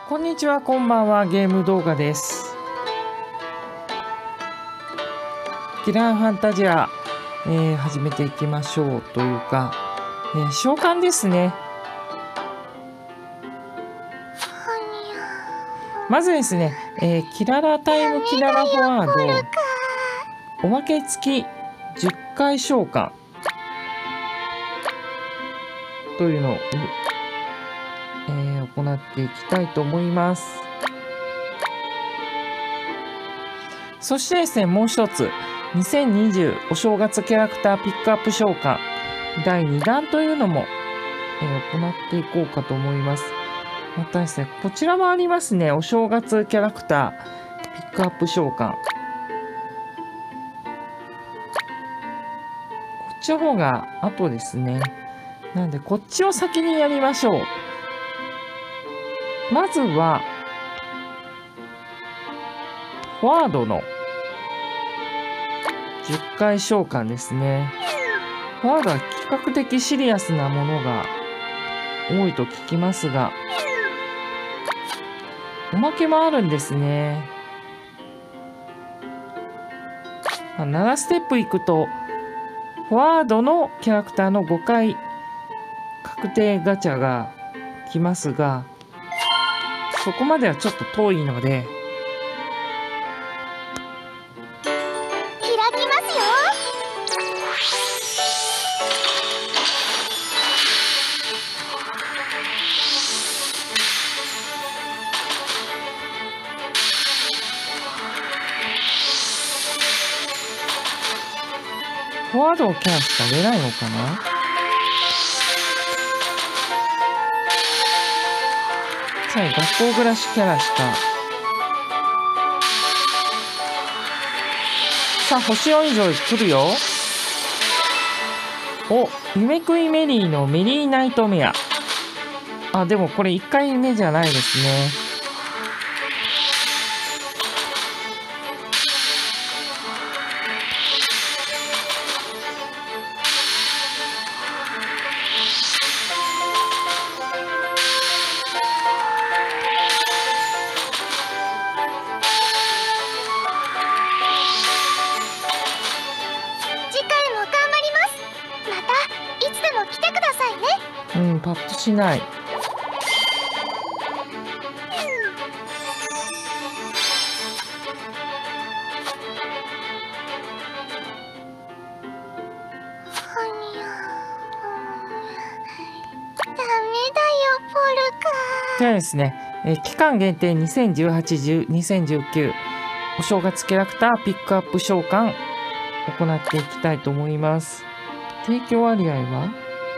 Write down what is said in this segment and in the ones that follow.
こんにちは、こんばんは。ゲーム動画です。キラーファンタジア、始めていきましょうというか、召喚ですね。まずですね、キララタイムキララフォワードおまけ付き10回召喚というのを、行っていきたいと思います。そしてですね、もう一つ2020お正月キャラクターピックアップ召喚第2弾というのも、行っていこうかと思います。またですね、こちらもありますね。お正月キャラクターピックアップ召喚。こっちの方が後ですね。なんでこっちを先にやりましょう。まずはフォワードの10回召喚ですね。フォワードは比較的シリアスなものが多いと聞きますが、おまけもあるんですね。7ステップいくとフォワードのキャラクターの5回確定ガチャが来ますが、そこまではちょっと遠いので、 開きますよ。 フォワードキャラしか出ないのかな。さあ、学校暮らしキャラしか。さあ、星4以上来るよ。お、夢食いメリーのメリーナイトメア。あ、でもこれ1回目じゃないですね。 次回も頑張ります。またいつでも来てくださいね。 パッとしない。 ダメだよ、ポルカ。 ではですね、期間限定2018、2019お正月キャラクターピックアップ召喚行っていきたいと思います。提供割合は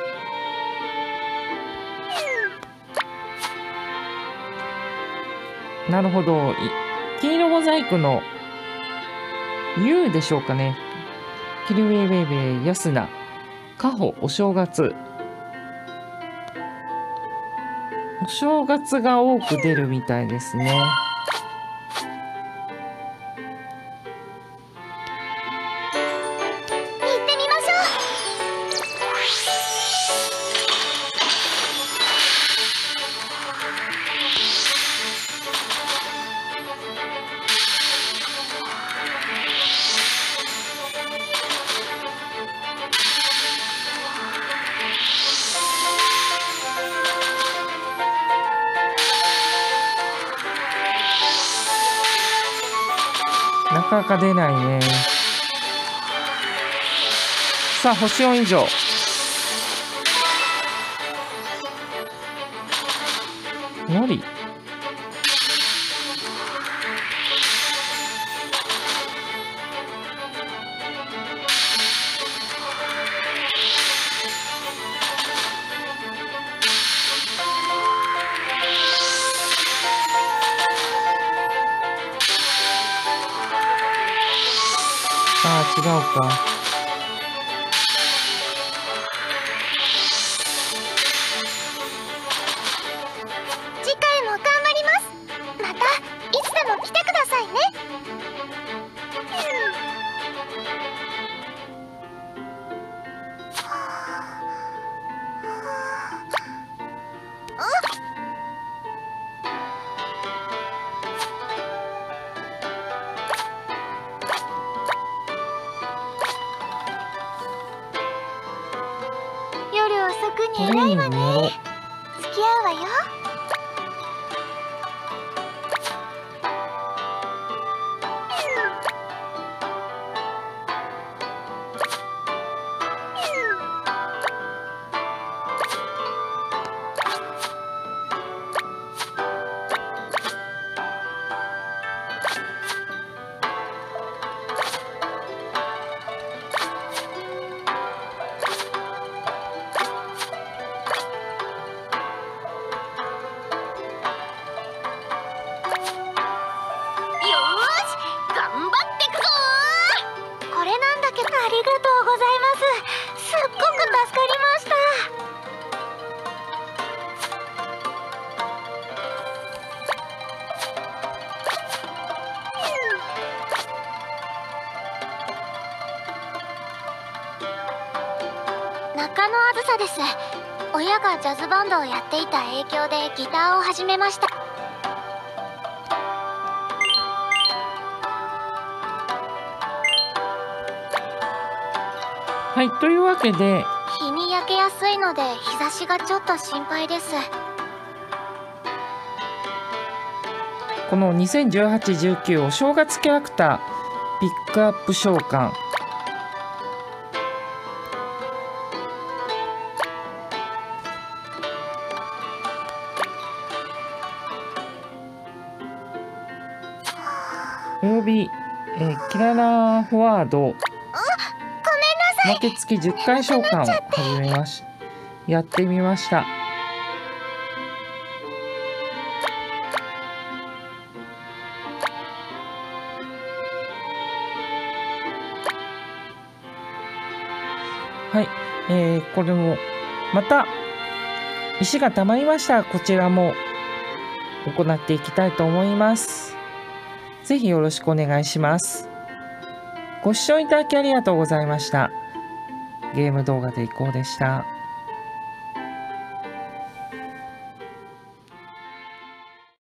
なるほど。金色モザイクの U でしょうかね。キルウェイウェイウェイ、ヤスナ、カホ、お正月。お正月が多く出るみたいですね。 行ってみましょなかなか出ないね。さあ、星4以上。のり。ああ、違うか。 次回も頑張ります。またいつでも来てくださいね。 偉いわね。 トレーニングやろう。 付き合うわよ。これなんだけど、ありがとうございます。すっごく助かりました。中野あずさです。親がジャズバンドをやっていた影響でギターを始めました。 はい、というわけで、 日に焼けやすいので日差しがちょっと心配です。 この2018-19お正月キャラクターピックアップ召喚、および、キララフォワード負け付き10回召喚をやってみました。はい、これもまた石がたまりましたらこちらも行っていきたいと思います。ぜひよろしくお願いします。ご視聴いただきありがとうございました。ゲーム動画でいこうでした。